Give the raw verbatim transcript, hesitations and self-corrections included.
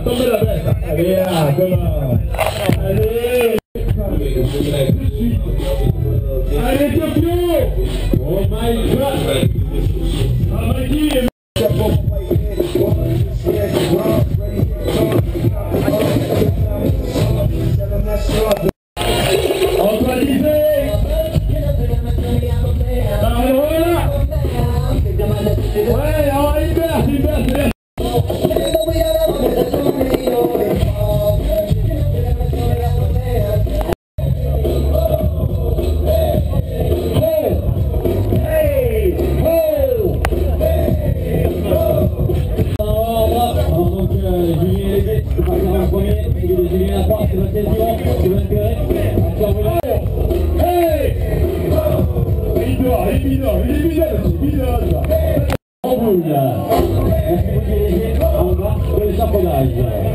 tomber la bête. Allez, là, comment? Allez. Allez, Tokyo. Oh my God. Ah, Mikey. En bas, le japonais.